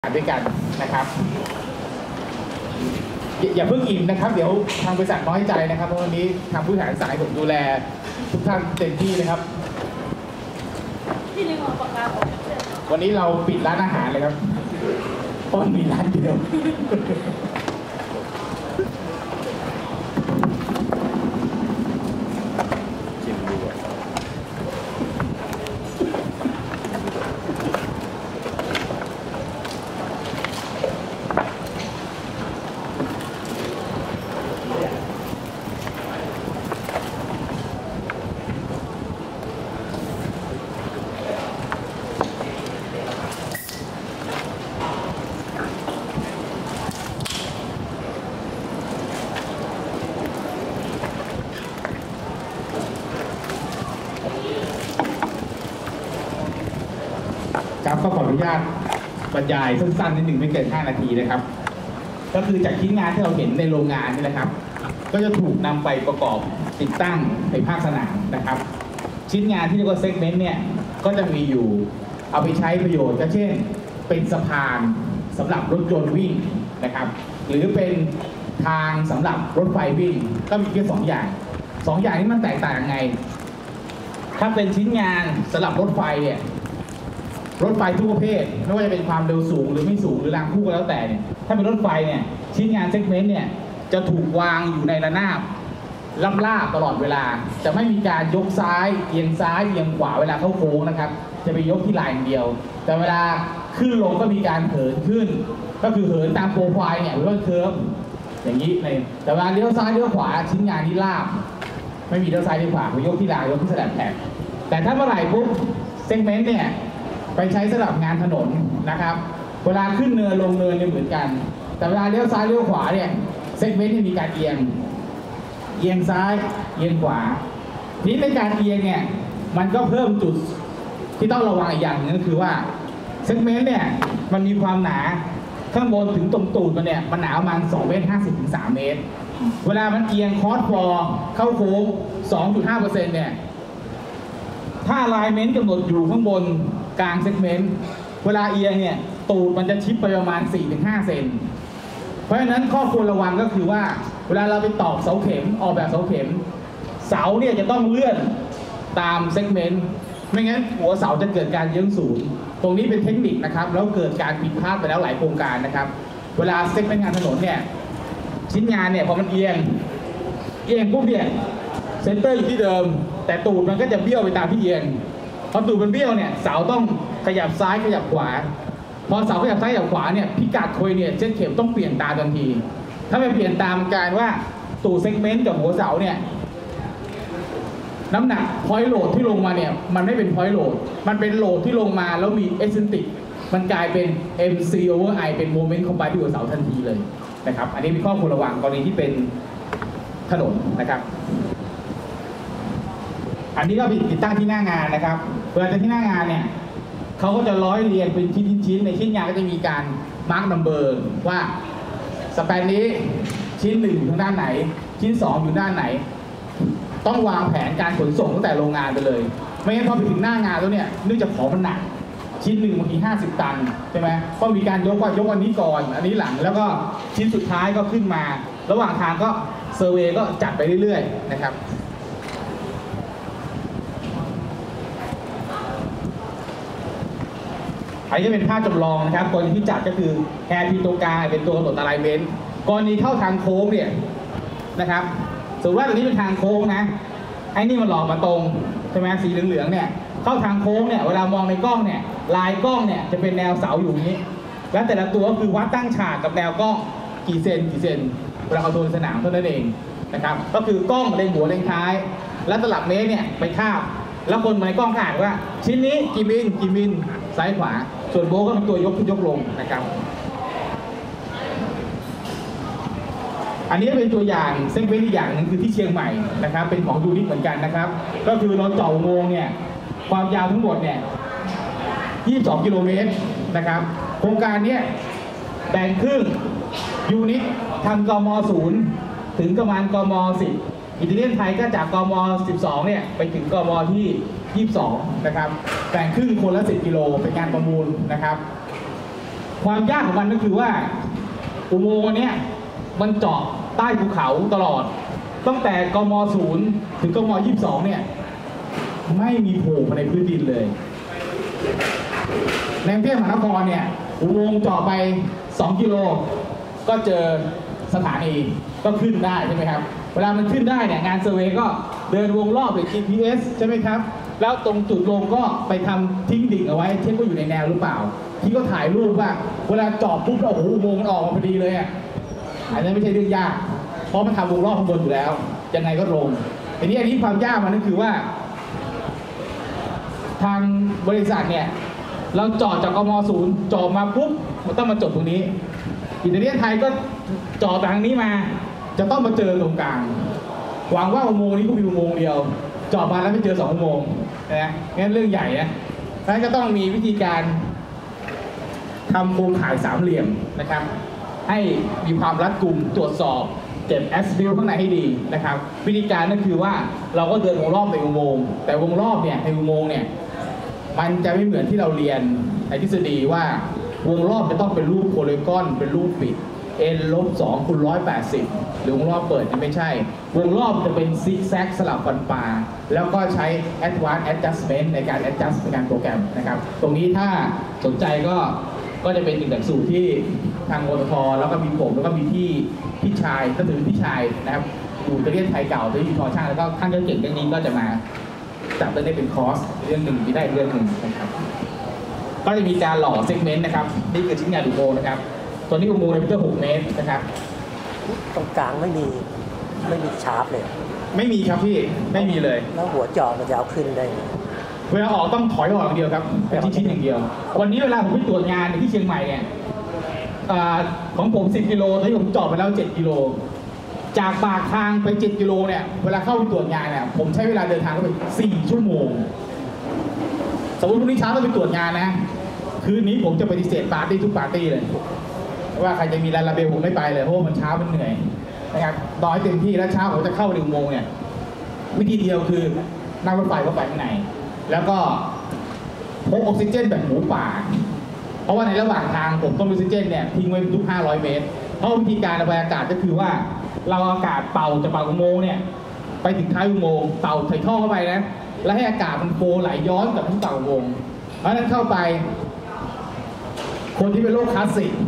ด้วยกันนะครับอย่าเพิ่งอิ่มนะครับเดี๋ยวทางบริษัทน้อยใจนะครับเพราะวันนี้ทางผู้บริหารสายผมดูแลทุกท่านเต็มที่นะครับวันนี้เราปิดร้านอาหารเลยครับเพราะมันมีร้านเดียวครับก็ขออนุญาตบรรยายสั้นๆนิดหนึ่งไม่เกิน5 นาทีนะครับก็คือจากชิ้นงานที่เราเห็นในโรงงานนี่นะครับก็จะถูกนำไปประกอบติดตั้งในภาคสนามนะครับชิ้นงานที่เรียกว่าเซกเมนต์เนี่ยก็จะมีอยู่เอาไปใช้ประโยชน์ก็เช่นเป็นสะพานสำหรับรถยนต์วิ่งนะครับหรือเป็นทางสำหรับรถไฟวิ่งก็มีแค่2 อย่างนี้มันแตกต่างยังไงถ้าเป็นชิ้นงานสำหรับรถไฟเนี่ยรถไฟทุกประเภทไม่ว่าจะเป็นความเร็วสูงหรือไม่สูงหรือรางคู่ก็แล้วแต่เนี่ยถ้าเป็นรถไฟเนี่ยชิ้นงานเซกเมนต์เนี่ยจะถูกวางอยู่ในระนาบราบตลอดเวลาจะไม่มีการยกซ้ายเอียงขวาเวลาเข้าโค้งนะครับจะไปยกที่ลายอย่างเดียวแต่เวลาขึ้นลงก็มีการเหินขึ้นก็คือเหินตามโปรไฟล์เนี่ยหรือว่าเคิร์ฟอย่างนี้เลยแต่เวลาเลี้ยวซ้ายเลี้ยวขวาชิ้นงานนี้ราบไม่มีเลี้ยวซ้ายเลี้ยวขวาไปยกที่ลายยกที่สลับแผงแต่ถ้าเมื่อไหร่ปุ๊บเซกเมนต์เนี่ยไปใช้สำหรับงานถนนนะครับเวลาขึ้นเนินลงเนินเนี่ยเหมือนกันแต่เวลาเลี้ยวซ้ายเลี้ยวขวาเนี่ยเซกเมนต์ที่มีการเอียงซ้ายเอียงขวานี้ในการเอียงเนี่ยมันก็เพิ่มจุดที่ต้องระวังอีกอย่างนึงก็คือว่าเซกเมนต์เนี่ยมันมีความหนาข้างบนถึงตรงตูดมันเนี่ยมันหนาประมาณ2.50 เมตรถึง 3 เมตรเวลามันเอียงคอร์สฟอร์เข้าโค้ง 2.5% เนี่ยถ้าไลน์เมนต์กำหนดอยู่ข้างบนกลางเซกเมนต์เวลาเอียงเนี่ยตูดมันจะชิปไปประมาณ 4-5 เซนเพราะฉะนั้นข้อควรระวังก็คือว่าเวลาเราไปตอกเสาเข็มออกแบบเสาเข็มเสาเนี่ยจะต้องเลื่อนตามเซกเมนต์ไม่งั้นหัวเสาจะเกิดการเยื้องศูนย์ตรงนี้เป็นเทคนิคนะครับแล้วเกิดการผิดพลาดไปแล้วหลายโครงการนะครับเวลาเซกเมนต์งานถนนเนี่ยชิ้นงานเนี่ยพอมันเอียงปุ๊บเนี่ยเซนเตอร์อยู่ที่เดิมแต่ตูดมันก็จะเบี้ยวไปตามที่เอียงพอตูดมันเบี้ยวเนี่ยเสาต้องขยับซ้ายขยับขวาพอเสาขยับซ้ายขยับขวาเนี่ยพิกัดโคยเนี่ยเส้นเข็มต้องเปลี่ยนตามทันทีถ้าไม่เปลี่ยนตามการว่าตูดเซกเมนต์กับหัวเสาเนี่ยน้ำหนักพอยต์โหลดที่ลงมาเนี่ยมันไม่เป็นพอยต์โหลดมันเป็นโหลดที่ลงมาแล้วมีเอเซนติกมันกลายเป็น MC over I เป็นโมเมนต์คอมไบน์ที่หัวเสาทันทีเลยนะครับอันนี้เป็นข้อควรระวังกรณีที่เป็นถนนนะครับอันนี้ก็ติดตั้งที่หน้างานนะครับเวลาจะที่หน้างานเนี่ยเขาก็จะร้อยเรียงเป็นชิ้นในชิ้นงานก็จะมีการมาร์กนัมเบอร์ว่าสแปนนี้ชิ้น1อยู่ทางด้านไหนชิ้น2อยู่ด้านไหนต้องวางแผนการขนส่งตั้งแต่โรงงานไปเลยไม่งั้นพอไปถึงหน้างานแล้วเนี่ยเนื่องจากของมันหนักชิ้น1บางที50 ตันใช่ไหมก็มีการยกอันนี้ก่อนอันนี้หลังแล้วก็ชิ้นสุดท้ายก็ขึ้นมาระหว่างทางก็เซอร์เวย์ก็จัดไปเรื่อยๆนะครับอันนี้เป็นภาพจำลองนะครับกรณีที่จัดก็คือแฮร์พีตัวกลางเป็นตัวกำหนดอะไลเมนต์กรณีเข้าทางโค้งเนี่ยนะครับสมมติว่าตรงนี้เป็นทางโค้งนะไอ้นี่มันหลอกมาตรงใช่ไหมสีเหลืองๆเนี่ยเข้าทางโค้งเนี่ยเวลามองในกล้องเนี่ยลายกล้องเนี่ยจะเป็นแนวเสาอยู่นี้แล้วแต่ละตัวก็คือวัดตั้งฉากกับแนวกล้องกี่เซนเวลาเอาตัวสนามเท่านั้นเองนะครับก็คือกล้องเล็งหัวเล็งท้ายแล้วตลับเมตรเนี่ยไปทาบแล้วคนในกล้องอ่านว่าชิ้นนี้กี่มิลซ้ายขวาส่วนโบก็เป็นตัวยกขึ้นยกลงนะครับอันนี้เป็นตัวอย่างเส้นเว้นอีกอย่างหนึ่งคือที่เชียงใหม่นะครับเป็นของยูนิคเหมือนกันนะครับก็คือเราเจาะอุโมงค์เนี่ยความยาวทั้งหมดเนี่ย22 กิโลเมตรนะครับโครงการนี้แบ่งครึ่งยูนิคทำกม0ถึงประมาณกม10อิตาเลียนไทยก็จากกม12เนี่ยไปถึงกมที่22นะครับแบ่งครึ่งคนละ10 กิโลเป็นการประมูลนะครับความยากของมันก็คือว่าอุโมงค์อันนี้มันเจาะใต้ภูเขาตลอดตั้งแต่กม0ถึงกม22เนี่ยไม่มีโผล่มาในพื้นดินเลยในกรุงเทพมหานครเนี่ยอุโมงค์เจาะไป2 กิโลก็เจอสถานีก็ขึ้นได้ใช่ไหมครับเวลามันขึ้นได้เนี่ยงานเซอร์เวย์ก็เดินวงรอบด้วย GPS ใช่ไหมครับแล้วตรงจุดลงก็ไปทำทิ้งดิ่งเอาไว้เช็คว่าอยู่ในแนวหรือเปล่าที่ก็ถ่ายรูปว่าเวลาเจาะปุ๊บโอ้โหอุโมงค์มันออกมาพอดีเลยอ่ะอันนี้ไม่ใช่เรื่องยากเพราะมันทำวงรอบข้างบนอยู่แล้วยังไงก็ลงทีนี้อันนี้ความยากมันก็คือว่าทางบริษัทเนี่ยเราเจาะจากกม0เจาะมาปุ๊บมันต้องมาจบตรงนี้อิตาเลียนไทยก็เจาะทางนี้มาจะต้องมาเจอตรงกลางหวังว่าอุโมงค์นี้ก็มีอุโมงค์เดียวเจาะมาแล้วไม่เจอ2 อุโมงค์นะงั้นเรื่องใหญ่นะเพราะฉะนั้นก็ต้องมีวิธีการทำโครงข่ายสามเหลี่ยมนะครับให้มีความรัดกุมตรวจสอบเก็บแอสฟิลข้างในให้ดีนะครับวิธีการก็คือว่าเราก็เดินวงรอบในอุโมงค์แต่วงรอบเนี่ยในอุโมงค์เนี่ยมันจะไม่เหมือนที่เราเรียนในทฤษฎีว่าวงรอบจะต้องเป็นรูปโพลีกอนเป็นรูปปิด n-2 คูณ 180หรือวงรอบเปิดไม่ใช่วงรอบจะเป็นซิกแซกสลับฟันปลาแล้วก็ใช้ advanced adjustment ในการ adjust ในการโปรแกรมนะครับตรงนี้ถ้าสนใจก็จะเป็นหนึ่งหลักสูตรที่ทางวททแล้วก็มีผมแล้วก็มีพี่ชายก็คือพี่ชายนะครับอยู่อิตาเลียนไทยเก่าที่อยู่ทอช่างแล้วก็ท่านก็เก่งเรื่องนี้ก็จะมาจับเรื่องนี้เป็นคอร์สเรื่องหนึ่งที่ได้เรื่องหนึ่งนะครับก็จะมีการหล่อเซกเมนต์นะครับนี่คือชิ้นงานอุโมงค์นะครับตัวนี้อุโมงค์ในเพื่อ6 เมตรนะครับตรงกลางไม่มีชาร์ปเลยไม่มีครับพี่ไม่มีเลยแล้วหัวจอมันจะเอาขึ้นได้เวลาออกต้องถอยออกอย่างเดียวครับเป็นชิ้นอย่างเดียววันนี้เวลาผมไปตรวจงานที่เชียงใหม่เนี่ยของผม10 กิโลที่ผมจอดไปแล้ว7 กิโลจากปากทางไป7 กิโลเนี่ยเวลาเข้าไปตรวจงานเนี่ยผมใช้เวลาเดินทางไป4 ชั่วโมงสมมติพรุ่งนี้เช้าต้องไปตรวจงานนะคืนนี้ผมจะปฏิเสธปาร์ตี้ทุกปาร์ตี้เลยว่าใครจะมีลาลาเบลผมไม่ไปเลยเพราะมันเช้ามันเหนื่อยนะครับต่อให้เต็มที่แล้วเช้าผมจะเข้าไปอุโมงค์เนี่ยวิธีเดียวคือนั่งรถไฟเข้าไปข้างในแล้วก็พกออกซิเจนแบบหมูป่าเพราะว่าในระหว่างทางผมต้องออกซิเจนเนี่ยทิ้งไว้ทุก500 เมตรเพราะวิธีการระบายอากาศก็คือว่าเราอากาศเป่าจากปากอุโมงค์เนี่ยไปถึงท้ายอุโมงค์เป่าใส่ท่อเข้าไปนะแล้วให้อากาศมันโฟไหลย้อนกลับที่ปากอุโมงค์เพราะฉะนั้นเข้าไปคนที่เป็นโรคคลาสสิก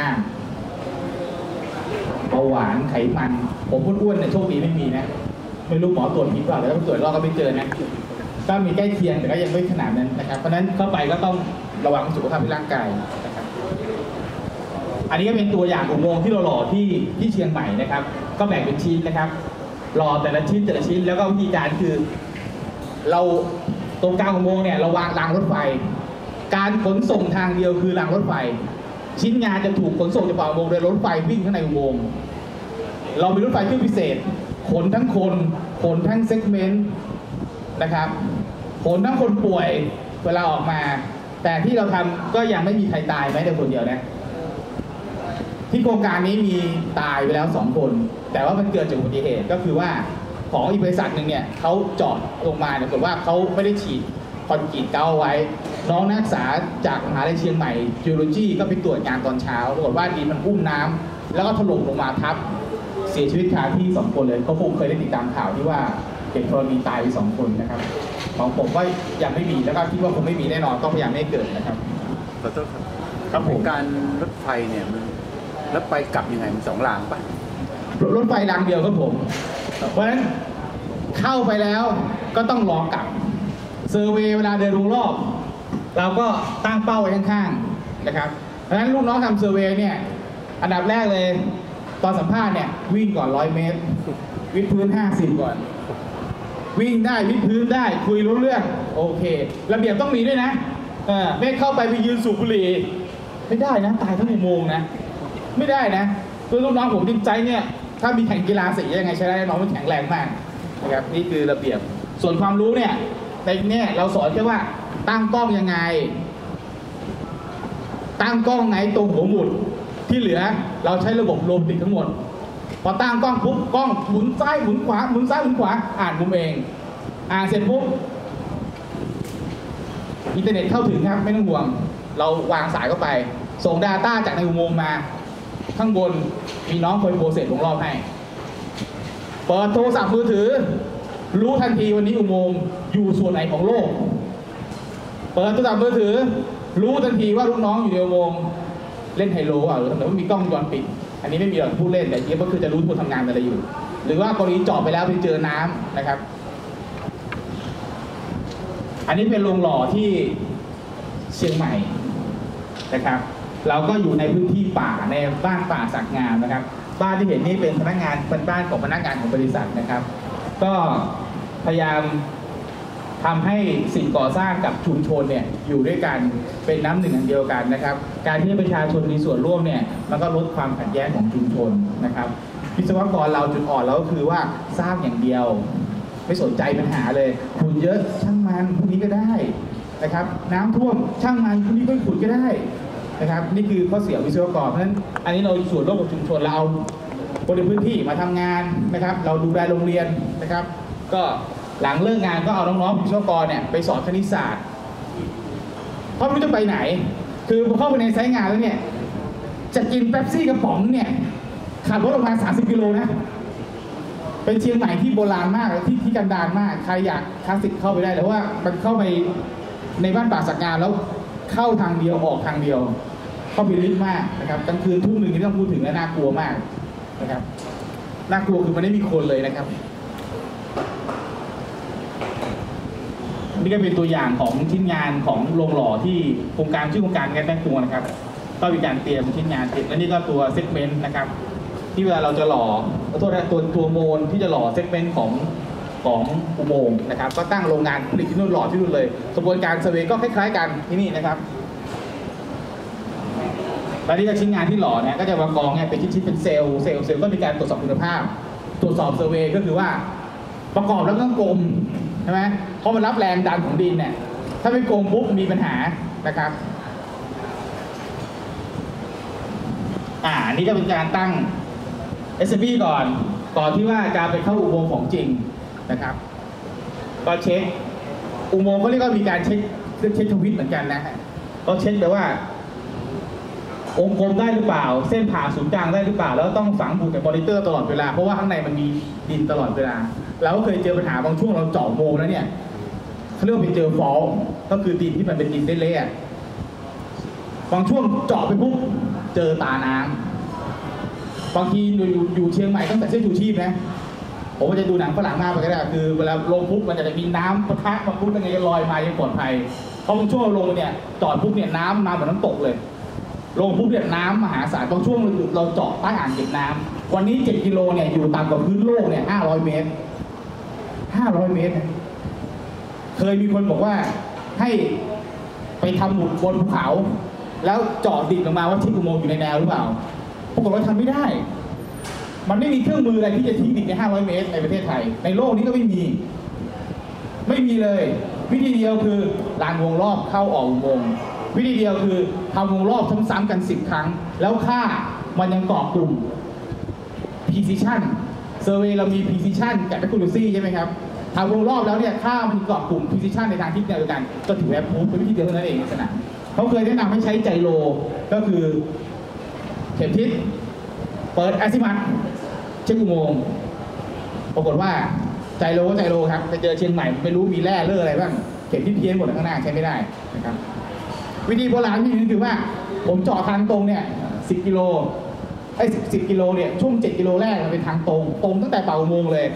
เบาหวานไขมันผมอ้วนๆเนี่ยโชคดีไม่มีนะไม่รู้หมอตรวจผิดเปล่าแต่ถ้าตรวจรอบก็ไม่เจอนะก็มีใกล้เคียงแต่ก็ยังไม่ขนาดนั้นนะครับเพราะฉะนั้นเข้าไปก็ต้องระวังสุขภาพที่ร่างกายนะครับอันนี้ก็เป็นตัวอย่างอุโมงค์ที่เราหล่อที่เชียงใหม่นะครับก็แบ่งเป็นชิ้นนะครับหล่อแต่ละชิ้นแล้วก็วิธีการคือเราตรงกลางอุโมงค์เนี่ยเราวางรางรถไฟการขนส่งทางเดียวคือรางรถไฟชิ้นงานจะถูกขนส่งจากปากอุโมงค์โดยรถไฟวิ่งข้างในอุโมงค์เรามีรถไฟเครื่องพิเศษขนทั้งคนขนทั้งเซกเมนต์นะครับขนทั้งคนป่วยเวลาออกมาแต่ที่เราทำก็ยังไม่มีใครตายแม้แต่คนเดียวนะที่โครงการนี้มีตายไปแล้ว2 คนแต่ว่ามันเกิดจากอุบัติเหตุก็คือว่าของอีกบริษัทหนึ่งเนี่ยเขาจอดลงมาเนี่ยปรากฏว่าเขาไม่ได้ฉีดคอนกรีตเก้าไว้น้องนักศึกษาจากมหาวิทยาลัยเชียงใหม่จิวโลจีก็ไปตรวจงานตอนเช้าปรากฏว่าดินมันอุ้มน้ำแล้วก็ถล่มลงมาทับเสียชีวิตคาที่2 คนเลยเขาคงเคยได้ติดตามข่าวที่ว่าเด็กกรณีตายไป2 คนนะครับของผมก็ยังไม่มีแล้วก็คิดว่าคงไม่มีแน่นอนต้องพยายามไม่เกิดนะครับขอโทษครับผมการรถไฟเนี่ยมันแล้วไปกลับยังไงมัน2 รางป่ะรถไฟรางเดียวครับผมเพราะฉะนั้นเข้าไปแล้วก็ต้องรอกลับเซอร์เวย์เวลาเดินวงรอบเราก็ตั้งเป้าไว้ข้างๆนะครับเพราะฉะนั้นลูกน้องทำเซอร์เวย์เนี่ยอันดับแรกเลยตอนสัมภาษณ์เนี่ยวิ่งก่อน100 เมตรวิดพื้น50ก่อนวิ่งได้วิดพื้นได้คุยรู้เรื่องโอเคระเบียบต้องมีด้วยนะไม่เข้าไปยืนสูบบุหรี่ไม่ได้นะตายทั้งอุโมงค์นะไม่ได้นะคือลูกน้องผมจริงใจเนี่ยถ้ามีแข่งกีฬาสียังไงใช้ได้น้องมันแข็งแรงมากนะครับนี่คือระเบียบส่วนความรู้เนี่ยในนี้เราสอนแค่ว่าตั้งกล้องยังไงตั้งกล้องไหนตรงหัวหมุดที่เหลือเราใช้ระบบโรบอติกทั้งหมดพอตั้งกล้องปุ๊บกล้องหมุนซ้ายหมุนขวาหมุนซ้ายหมุนขวาอ่านมุมเองอ่านเสร็จปุ๊บอินเทอร์เน็ตเข้าถึงครับไม่ต้องห่วงเราวางสายเข้าไปส่ง Data จากในอุโมงค์มาข้างบนมีน้องคอยโปรเซสวงรอบให้เปิดโทรศัพท์มือถือรู้ทันทีวันนี้อุโมงค์อยู่ส่วนไหนของโลกเปิดโทรศัพท์มือถือรู้ทันทีว่าลูกน้องอยู่ในอุโมงค์เล่นไฮโลหรือว่ามีกล้องวงจรปิดอันนี้ไม่มีหรอกผู้เล่นแต่จริงๆก็คือจะรู้ผู้ทำงานอะไรอยู่หรือว่ากรณีเจาะไปแล้วไปเจอน้ำนะครับอันนี้เป็นโรงหล่อที่เชียงใหม่นะครับเราก็อยู่ในพื้นที่ป่าในบ้านป่าสักงามนะครับบ้านที่เห็นนี่เป็นพนักงานเป็นบ้านของพนักงานของบริษัทนะครับก็พยายามทำให้สิ่งก่อสร้างกับชุมชนเนี่ยอยู่ด้วยกันเป็นน้ำหนึ่งอันเดียวกันนะครับการที่ประชาชนมีส่วนร่วมเนี่ยมันก็ลดความขัดแย้งของชุมชนนะครับวิศวกรเราจุดอ่อนเราก็คือว่าสร้างอย่างเดียวไม่สนใจปัญหาเลยขุดเยอะช่างมันพวกนี้ก็ได้นะครับน้ำท่วมช่างมันพวกนี้ก็ขุดก็ได้นะครับนี่คือข้อเสียวิศวกรเพราะฉะนั้นอันนี้เราส่วนร่วมกับชุมชนเราคนในพื้นที่มาทำงานนะครับเราดูแลโรงเรียนนะครับก็หลังเลิกงานก็เอาน้องๆวิศวกรเนี่ยไปสอนคณิตศาสตร์เพราะไม่รู้จะไปไหนคือพอเข้าไปในไซต์งานแล้วเนี่ยจะกินเป๊ปซี่กระป๋องเนี่ยขับรถออกมา30 กิโลนะเป็นเชียงใหม่ที่โบราณมากที่กันดารมากใครอยากคลาสสิกเข้าไปได้แต่ว่ามันเข้าไปในบ้านป่าสักงามแล้วเข้าทางเดียวออกทางเดียวเข้าไปลึกมากนะครับกลางคืนทุ่มหนึ่งที่ต้องพูดถึงและน่ากลัวมากนะครับน่ากลัวคือมันไม่มีคนเลยนะครับนี่ก็เป็นตัวอย่างของชิ้นงานของโรงหล่อที่โครงการชื่อโครงการแก๊สแม่ครัวนะครับก็มีการเตรียมชิ้นงานติดและนี่ก็ตัวเซกเมนต์นะครับที่เวลาเราจะหล่อตัวโมนที่จะหล่อเซกเมนต์ของอุโมงค์นะครับก็ตั้งโรงงานผลิตที่นู่นหล่อที่นู่นเลยกระบวนการเซอร์เวย์ก็คล้ายๆกันที่นี่นะครับและนี่ก็ชิ้นงานที่หล่อเนี่ยก็จะมากองเนี่ยเป็นชิ้นๆเป็นเซลล์ก็มีการตรวจสอบคุณภาพตรวจสอบเซอร์เวย์ก็คือว่าประกอบแล้วต้องกลมใช่ไหมเพราะมันรับแรงดันของดินเนี่ยถ้าไม่กลมปุ๊บมีปัญหานะครับอันนี้ก็เป็นการตั้ง SB ก่อนที่ว่าจะไปเข้าอุโมงค์ของจริงนะครับก็เช็คอุโมงค์เขาเรียกว่ามีการเช็คทวิตเหมือนกันนะฮะก็เช็คไปว่าองค์กลมได้หรือเปล่าเส้นผ่าศูนย์กลางได้หรือเปล่าแล้วต้องฝังบุกแต่มอนิเตอร์ตลอดเวลาเพราะว่าข้างในมันมีดินตลอดเวลาเราก็เคยเจอปัญหาบางช่วงเราเจาะอุโมงค์แล้วเนี่ยเขาเรียกว่าไปเจอฟอลก็คือดินที่มันเป็นดินเละๆบางช่วงเจาะไปปุ๊บเจอตาน้ำบางทีอยู่เชียงใหม่ต้องใส่เสื้อชูชีพนะผมก็จะดูหนังฝรั่งมากไปก็ได้คือเวลาลงปุ๊บมันจะมีน้ำปะทะมาปุ๊บยังไงก็ลอยมายังปลอดภัยเพราะบางช่วงลงเนี่ยจอดปุ๊บเนี่ยน้ำมาเหมือนน้ำตกเลยลงปุ๊บเนี่ยน้ำมหาศาลบางช่วงเราเจาะใต้อ่างเก็บน้ำวันนี้7 กิโลเนี่ยอยู่ต่ำกว่าพื้นโลกเนี่ย500 เมตร500 เมตรเคยมีคนบอกว่าให้ไปทำหมุดบนภูเขาแล้วเจาะดินลงมาว่าที่อุโมงค์อยู่ในแนวหรือเปล่าปรากฏว่าทำไม่ได้มันไม่มีเครื่องมืออะไรที่จะทิ้งดินใน500 เมตรในประเทศไทยในโลกนี้ก็ไม่มีเลยวิธีเดียวคือลานวงรอบเข้าออกอุโมงค์วิธีเดียวคือทำวงรอบซ้ำๆกัน10 ครั้งแล้วค่ามันยังเกาะกลุ่ม precision survey เรามี precision กับ accuracy ใช่ไหมครับทำวงรอบแล้วเนี่ยค่ามันเกาะกลุ่ม precision ในทางทิศเดียวกันก็ถือว่าพูดเป็นวิธีเดียวเท่านั้นเองในสนามเขาเคยแนะนำให้ใช้ไจโรก็คือเข็มทิศเปิดแอซิมัตเช็คอุโมงค์ปรากฏว่าไจโรก็ไจโรครับไปเจอเชียงใหม่ไม่รู้มีแร่เลืออะไรบ้างเข็มทิศเพี้ยนหมดข้างหน้าใช้ไม่ได้นะครับวิธีโบราณที่นึงคือว่าผมเจาะทางตรงเนี่ย10 กิโล10 กิโลเนี่ยช่วง7 กิโลแรกมันเป็นทางตรงตั้งแต่เป่าอุโมงค์เลย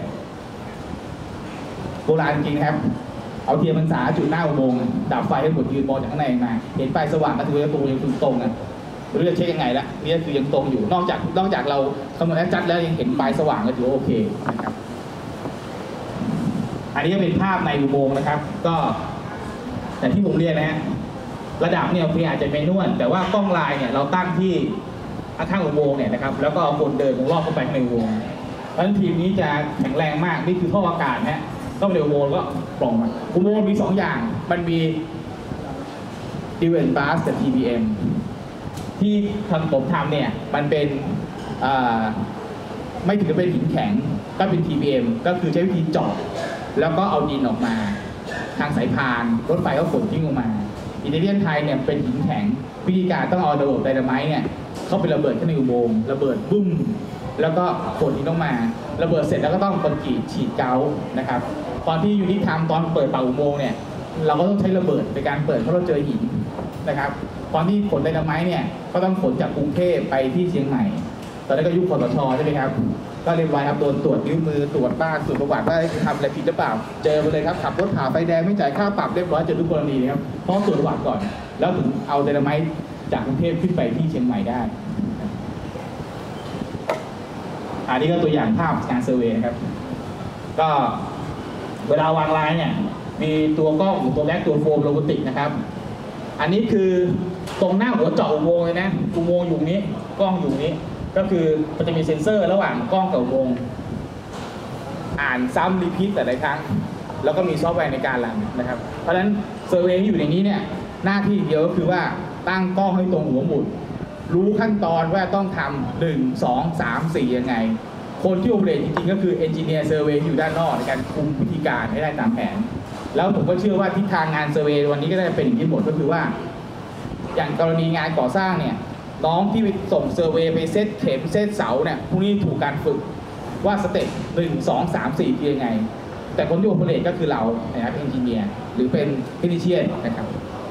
โบราณจริงครับเอาเทียนพรรษาจุดหน้าอุโมงค์ดับไฟให้หมดยืนมองจากข้างในมาเห็นไฟสว่างก็ถือว่าตัวยังตรงนะไม่รู้จะเช็คยังไงละนี่คือยังตรงอยู่นอกจากเราคำนวณแล้วจัดแล้วยังเห็นไฟสว่างก็ถือว่าโอเคนะครับอันนี้ก็เป็นภาพในอุโมงค์นะครับก็แต่ที่ผมเรียนนะฮะระดับเนี่ยอาจจะเป็นนวลแต่ว่ากล้องลายเนี่ยเราตั้งที่ข้างอุโมงค์เนี่ยนะครับแล้วก็เอาคนเดินวงรอบเข้าไปในอุโมงค์เพราะฉะนั้นทีมนี้จะแข็งแรงมากนี่คือท่ออากาศนะต้องเร็วอุโมงค์ก็ปล่องมาอุโมงค์มี2 อย่างมันมี Dual Bus กับ TBM ที่ผมทำเนี่ยมันเป็นไม่ถึงจะเป็นหินแข็งก็เป็น TBM ก็คือใช้วิธีเจาะแล้วก็เอาดินออกมาทางสายพานรถไฟก็ขนทิ้งออกมาอิตาเลียนไทยเนี่ยเป็นหินแข็งวิธีการต้องเอาระเบิดไดนาไมต์เนี่ยเข้าไประเบิดขึ้นในอุโมงค์ระเบิดบุ้มแล้วก็ขนหินออกมาระเบิดเสร็จแล้วก็ต้องคอนกรีตฉีดเกานะครับตอนที่ยูนิทำตอนเปิดปากอุโมงค์เนี่ยเราก็ต้องใช้ระเบิดในการเปิดเพราะเราเจอหินนะครับตอนที่ขนไดนาไมต์เนี่ยก็ต้องขนจากกรุงเทพไปที่เชียงใหม่ตอนนั้นก็ยุคคสช.ใช่ไหมครับก็เรียบร้อยครับโดนตรวจนิ้วมือตรวจบ้านตรวจประวัติว่าทำอะไรผิดหรือเปล่าเจอไปเลยครับขับรถผ่าไฟแดงไม่จ่ายค่าปรับเรียบร้อยเจอทุกกรณีนะครับเพราะตรวจประวัติก่อนแล้วถึงเอาไดนาไมต์จากกรุงเทพขึ้นไปที่เชียงใหม่ได้อันนี้ก็ตัวอย่างภาพการเซอร์เวย์นะครับก็เวลาวางลายเนี่ยมีตัวกล้องตัวแบ็กตัวโฟมโรบอติกนะครับอันนี้คือตรงหน้าหัวเจาะอุโมงค์เลยนะอุโมงค์อยู่นี้กล้องอยู่นี้ก็คือมันจะมีเซ็นเซอร์ระหว่างกล้องกับอุโมงค์อ่านซ้ำรีพีทแต่ละครั้งแล้วก็มีซอฟต์แวร์ในการรันนะครับเพราะฉะนั้นเซอร์เวย์อยู่ในนี้เนี่ยหน้าที่เดียวก็คือว่าตั้งกล้องให้ตรงหัวหมุดรู้ขั้นตอนว่าต้องทำ1 2 3 4ยังไงคนที่โอเปเรตจริงๆก็คือเอนจิเนียร์เซอร์เวย์อยู่ด้านนอกในการคุมวิธีการให้ได้ตามแผนแล้วผมก็เชื่อว่าทิศทางงานเซอร์เวย์วันนี้ก็ได้เป็นอย่างที่หมดก็คือว่าอย่างกรณีงานก่อสร้างเนี่ยน้องที่ไปส่งเซอร์เวย์ไปเซตเข็มเซตเสาเนี่ยพวกนี้ถูกการฝึกว่าสเต็ป1 2 3 4คือยังไงแต่คนที่โอเปเรตก็คือเรานะครับเอนจิเนียร์หรือเป็นเทคนิชเชียนนะครับ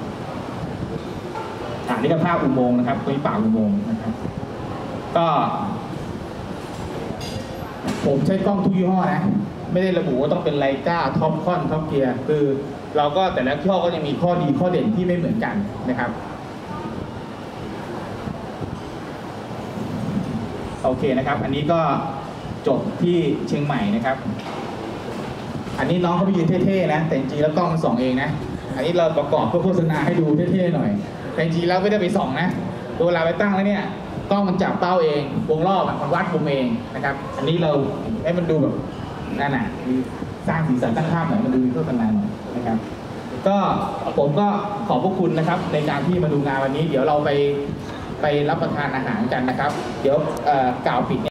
นี่ก็ภาพอุโมงค์นะครับตัวนี้ปากอุโมงค์นะครับก็ผมใช้กล้องทุกยี่ห้อนะไม่ได้ระบุว่าต้องเป็นไลกาท็อปคอนท็อปเกียร์คือเราก็แต่ละยี่ห้อก็จะมีข้อดีข้อเด่นที่ไม่เหมือนกันนะครับโอเคนะครับอันนี้ก็จบที่เชียงใหม่นะครับอันนี้น้องเขาไปยืนเท่ๆนะแต่จริงๆแล้วกล้องมันส่องเองนะอันนี้เราประกอบเพื่อโฆษณาให้ดูเท่ๆหน่อยแต่จริงๆแล้วไม่ได้ไปส่องนะเวลาไปตั้งแล้วเนี่ยกล้องมันจับเป้าเองวงรอบมันวัดมุมเองนะครับอันนี้เราให้มันดูแบบนั่นน่ะสร้างสีสันสร้างภาพหน่อยมันดูโฆษณาหน่อยนะครับก็ผมก็ขอบพระคุณนะครับในการที่มาดูงานวันนี้เดี๋ยวเราไปรับประทานอาหารกันนะครับเดี๋ยวกล่าวปิด